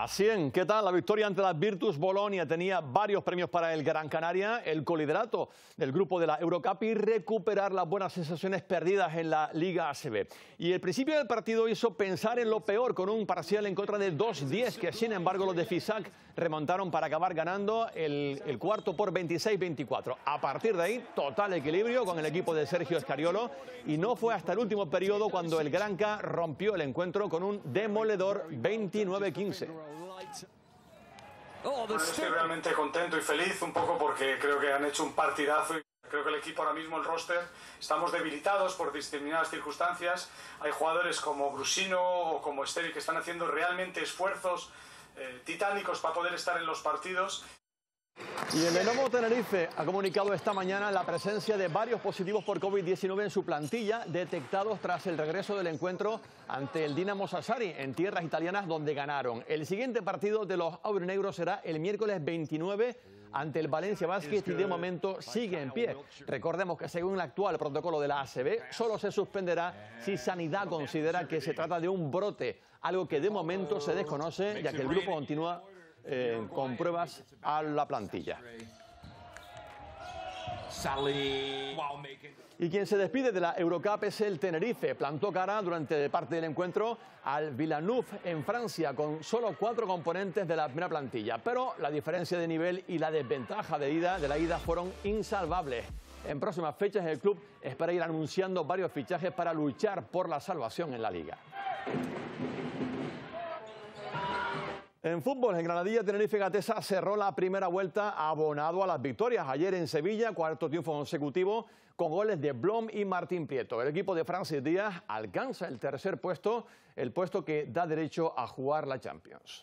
100. ¿Qué tal? La victoria ante la Virtus Bolonia tenía varios premios para el Gran Canaria, el coliderato del grupo de la Eurocup y recuperar las buenas sensaciones perdidas en la Liga ACB. Y el principio del partido hizo pensar en lo peor con un parcial en contra de 2-10 que sin embargo los de Fisac remontaron para acabar ganando el cuarto por 26-24. A partir de ahí, total equilibrio con el equipo de Sergio Escariolo y no fue hasta el último periodo cuando el Granca rompió el encuentro con un demoledor 29-15. Estoy realmente contento y feliz, un poco porque creo que han hecho un partidazo y creo que el equipo ahora mismo, el roster, estamos debilitados por determinadas circunstancias. Hay jugadores como Brusino o como Esteri que están haciendo realmente esfuerzos titánicos para poder estar en los partidos. Y el Lenovo Tenerife ha comunicado esta mañana la presencia de varios positivos por COVID-19 en su plantilla, detectados tras el regreso del encuentro ante el Dinamo Sassari en tierras italianas donde ganaron. El siguiente partido de los aurinegros será el miércoles 29 ante el Valencia Basket y de momento sigue en pie. Recordemos que según el actual protocolo de la ACB, solo se suspenderá si Sanidad considera que se trata de un brote, algo que de momento se desconoce ya que el grupo continúa con pruebas a la plantilla. Y quien se despide de la Eurocup es el Tenerife. Plantó cara durante parte del encuentro al Villeneuve en Francia con solo 4 componentes de la primera plantilla. Pero la diferencia de nivel y la desventaja de la ida fueron insalvables. En próximas fechas el club espera ir anunciando varios fichajes para luchar por la salvación en la liga. En fútbol, en Granadilla, Tenerife Gatesa cerró la primera vuelta abonado a las victorias. Ayer en Sevilla, cuarto triunfo consecutivo con goles de Blom y Martín Prieto. El equipo de Francis Díaz alcanza el tercer puesto, el puesto que da derecho a jugar la Champions.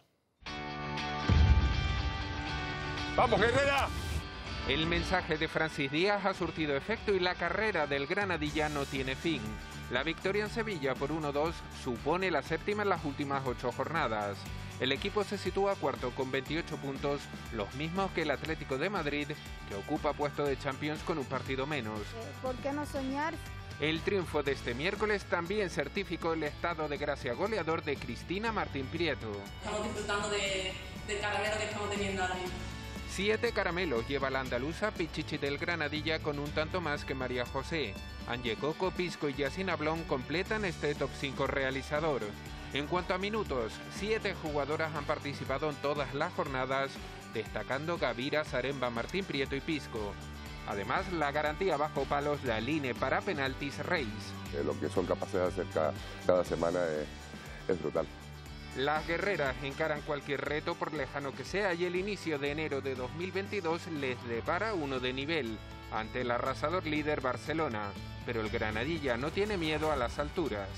¡Vamos, Herrera! El mensaje de Francis Díaz ha surtido efecto y la carrera del Granadilla no tiene fin. La victoria en Sevilla por 1-2 supone la séptima en las últimas 8 jornadas. El equipo se sitúa cuarto con 28 puntos, los mismos que el Atlético de Madrid, que ocupa puesto de Champions con un partido menos. ¿Por qué no soñar? El triunfo de este miércoles también certificó el estado de gracia goleador de Cristina Martín Prieto. Estamos disfrutando del caramelo que estamos teniendo ahora mismo. 7 caramelos lleva la andaluza Pichichi del Granadilla con un tanto más que María José. Anje Coco, Pisco y Yacina Blon completan este top 5 realizador. En cuanto a minutos, 7 jugadoras han participado en todas las jornadas, destacando Gavira, Zaremba, Martín Prieto y Pisco. Además, la garantía bajo palos la Line para penaltis Reis. Lo que son capaces de hacer cada semana es brutal. Las guerreras encaran cualquier reto por lejano que sea y el inicio de enero de 2022 les depara uno de nivel ante el arrasador líder Barcelona. Pero el Granadilla no tiene miedo a las alturas.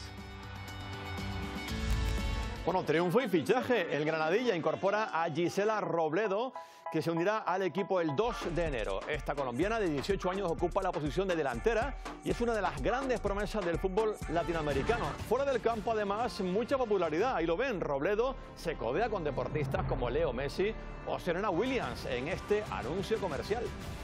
Bueno, triunfo y fichaje. El Granadilla incorpora a Gisela Robledo, que se unirá al equipo el 2 de enero. Esta colombiana de 18 años ocupa la posición de delantera y es una de las grandes promesas del fútbol latinoamericano. Fuera del campo, además, mucha popularidad. Ahí lo ven, Robledo se codea con deportistas como Leo Messi o Serena Williams en este anuncio comercial.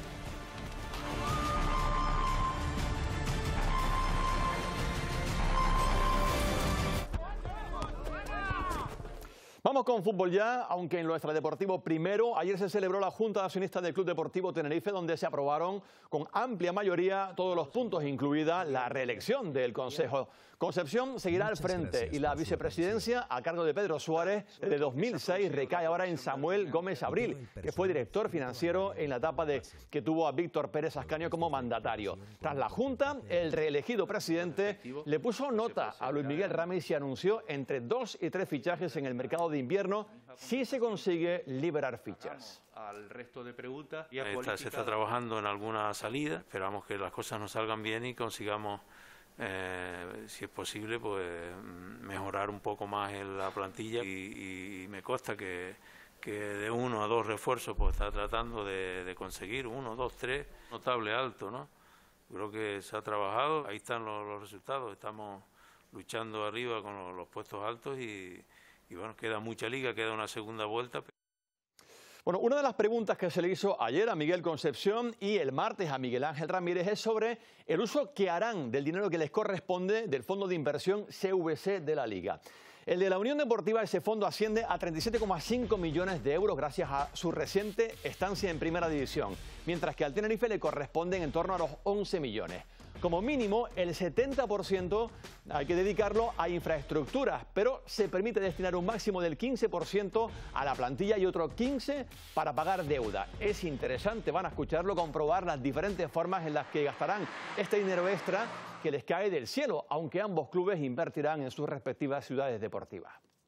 Vamos con fútbol ya, aunque en lo extradeportivo primero. Ayer se celebró la Junta de Accionistas del Club Deportivo Tenerife, donde se aprobaron con amplia mayoría todos los puntos, incluida la reelección del Consejo. Concepción seguirá al frente y la vicepresidencia, a cargo de Pedro Suárez, de 2006 recae ahora en Samuel Gómez Abril, que fue director financiero en la etapa que tuvo a Víctor Pérez Ascanio como mandatario. Tras la Junta, el reelegido presidente le puso nota a Luis Miguel Ramis y anunció entre 2 y 3 fichajes en el mercado de invierno si se consigue liberar fichas. Al resto de preguntas. Se está trabajando en alguna salida, esperamos que las cosas nos salgan bien y consigamos, si es posible, pues mejorar un poco más en la plantilla y me consta que de 1 a 2 refuerzos pues está tratando de conseguir 1, 2, 3, notable alto, ¿no? Creo que se ha trabajado, ahí están los resultados, estamos luchando arriba con los puestos altos y bueno, queda mucha liga, queda una segunda vuelta. Bueno, una de las preguntas que se le hizo ayer a Miguel Concepción y el martes a Miguel Ángel Ramírez es sobre el uso que harán del dinero que les corresponde del Fondo de Inversión CVC de la Liga. El de la Unión Deportiva, ese fondo asciende a 37,5 millones de euros gracias a su reciente estancia en Primera División, mientras que al Tenerife le corresponden en torno a los 11 millones. Como mínimo, el 70% hay que dedicarlo a infraestructuras, pero se permite destinar un máximo del 15% a la plantilla y otro 15% para pagar deuda. Es interesante, van a escucharlo, comprobar las diferentes formas en las que gastarán este dinero extra que les cae del cielo, aunque ambos clubes invertirán en sus respectivas ciudades deportivas.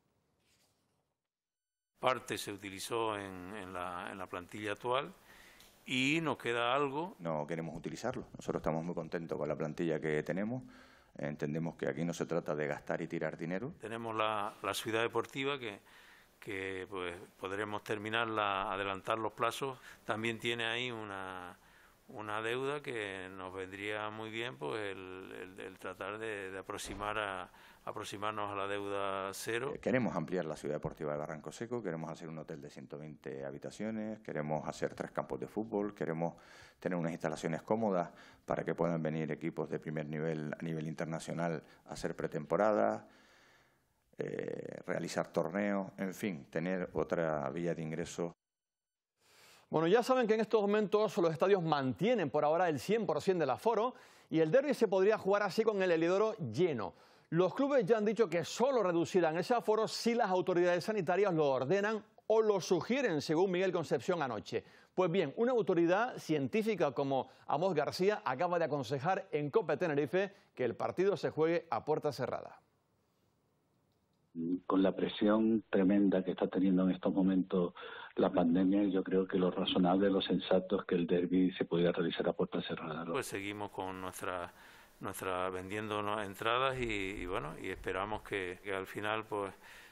Parte se utilizó en la plantilla actual. Y nos queda algo. No queremos utilizarlo. Nosotros estamos muy contentos con la plantilla que tenemos. Entendemos que aquí no se trata de gastar y tirar dinero. Tenemos la ciudad deportiva que pues, podremos terminarla, adelantar los plazos. También tiene ahí una deuda que nos vendría muy bien, pues el tratar de aproximarnos a la deuda cero. Queremos ampliar la ciudad deportiva de Barranco Seco, queremos hacer un hotel de 120 habitaciones, queremos hacer 3 campos de fútbol, queremos tener unas instalaciones cómodas para que puedan venir equipos de primer nivel a nivel internacional a hacer pretemporada, realizar torneos, en fin, tener otra vía de ingreso. Bueno, ya saben que en estos momentos los estadios mantienen por ahora el 100% del aforo y el derbi se podría jugar así con el Heliodoro lleno. Los clubes ya han dicho que solo reducirán ese aforo si las autoridades sanitarias lo ordenan o lo sugieren, según Miguel Concepción anoche. Pues bien, una autoridad científica como Amos García acaba de aconsejar en COPE Tenerife que el partido se juegue a puerta cerrada. Con la presión tremenda que está teniendo en estos momentos la pandemia, yo creo que lo razonable, lo sensato es que el derbi se pudiera realizar a puerta cerrada, ¿no? Pues seguimos con nuestra vendiendo entradas y bueno, y esperamos que al final pues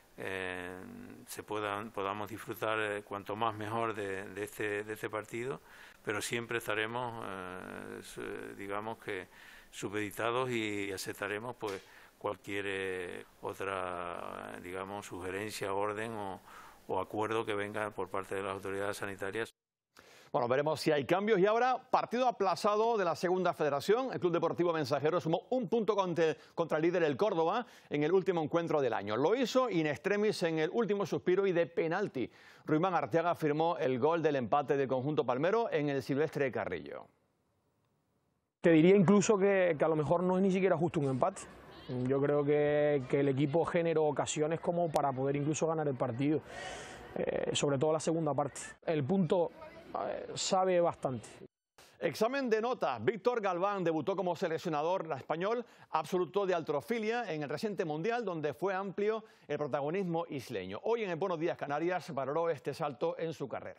podamos disfrutar cuanto más mejor de este partido, pero siempre estaremos digamos que supeditados y aceptaremos pues cualquier otra, digamos, sugerencia, orden o acuerdo que venga por parte de las autoridades sanitarias. Bueno, veremos si hay cambios. Y ahora, partido aplazado de la Segunda Federación. El Club Deportivo Mensajero sumó un punto contra el líder, el Córdoba, en el último encuentro del año. Lo hizo in extremis en el último suspiro y de penalti. Ruimán Arteaga firmó el gol del empate del conjunto palmero en el Silvestre Carrillo. Te diría incluso que a lo mejor no es ni siquiera justo un empate. Yo creo que el equipo generó ocasiones como para poder incluso ganar el partido, sobre todo la segunda parte. El punto sabe bastante. Examen de notas. Víctor Galván debutó como seleccionador español absoluto de halterofilia en el reciente Mundial, donde fue amplio el protagonismo isleño. Hoy en el Buenos Días Canarias valoró este salto en su carrera.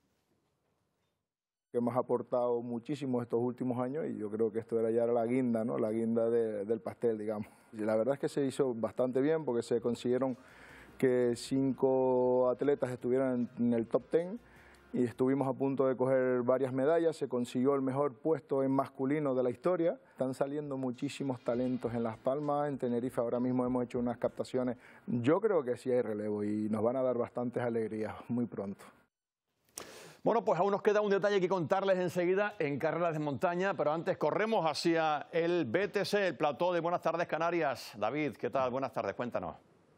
Hemos aportado muchísimo estos últimos años y yo creo que esto era ya la guinda, ¿no? La guinda del pastel, digamos. Y la verdad es que se hizo bastante bien porque se consiguieron que 5 atletas estuvieran en el top 10 y estuvimos a punto de coger varias medallas. Se consiguió el mejor puesto en masculino de la historia. Están saliendo muchísimos talentos en Las Palmas, en Tenerife ahora mismo hemos hecho unas captaciones. Yo creo que sí hay relevo y nos van a dar bastantes alegrías muy pronto. Bueno, pues aún nos queda un detalle que contarles enseguida en carreras de montaña, pero antes corremos hacia el BTC, el plató de Buenas Tardes Canarias. David, ¿qué tal? Buenas tardes, cuéntanos.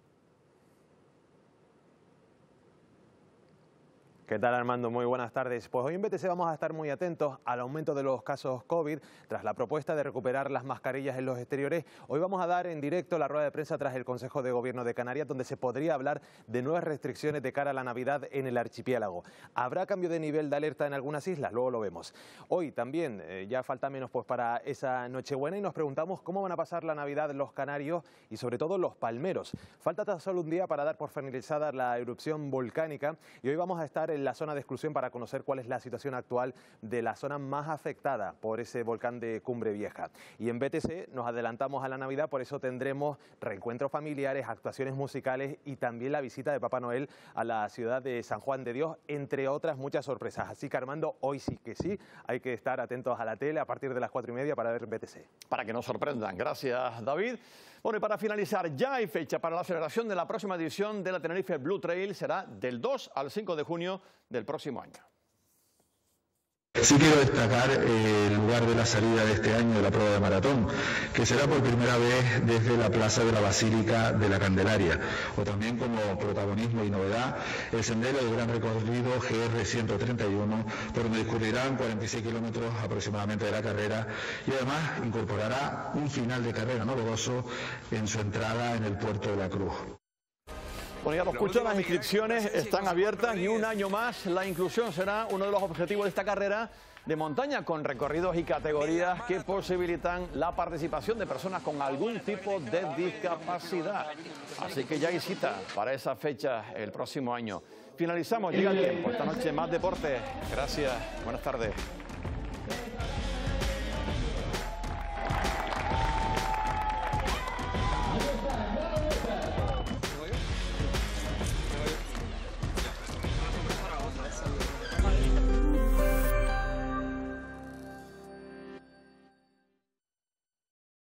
¿Qué tal, Armando? Muy buenas tardes. Pues hoy en BTC vamos a estar muy atentos al aumento de los casos COVID tras la propuesta de recuperar las mascarillas en los exteriores. Hoy vamos a dar en directo la rueda de prensa tras el Consejo de Gobierno de Canarias, donde se podría hablar de nuevas restricciones de cara a la Navidad en el archipiélago. ¿Habrá cambio de nivel de alerta en algunas islas? Luego lo vemos. Hoy también ya falta menos pues para esa Nochebuena y nos preguntamos cómo van a pasar la Navidad los canarios y sobre todo los palmeros. Falta tan solo un día para dar por finalizada la erupción volcánica y hoy vamos a estar en la zona de exclusión para conocer cuál es la situación actual de la zona más afectada por ese volcán de Cumbre Vieja. Y en BTC nos adelantamos a la Navidad, por eso tendremos reencuentros familiares, actuaciones musicales y también la visita de Papá Noel a la ciudad de San Juan de Dios, entre otras muchas sorpresas. Así que, Armando, hoy sí que sí, hay que estar atentos a la tele a partir de las 4:30 para ver BTC. Para que nos sorprendan. Gracias, David. Bueno, y para finalizar, ya hay fecha para la celebración de la próxima edición de la Tenerife Blue Trail. Será del 2 al 5 de junio del próximo año. Sí quiero destacar el lugar de la salida de este año de la prueba de maratón, que será por primera vez desde la Plaza de la Basílica de la Candelaria, o también como protagonismo y novedad el sendero de gran recorrido GR 131, por donde discurrirán 46 kilómetros aproximadamente de la carrera, y además incorporará un final de carrera novedoso en su entrada en el Puerto de la Cruz. Bueno, ya lo escuchan, las inscripciones están abiertas y un año más la inclusión será uno de los objetivos de esta carrera de montaña, con recorridos y categorías que posibilitan la participación de personas con algún tipo de discapacidad. Así que ya hay cita para esa fecha el próximo año. Finalizamos, llega el tiempo. Esta noche más deporte. Gracias, buenas tardes.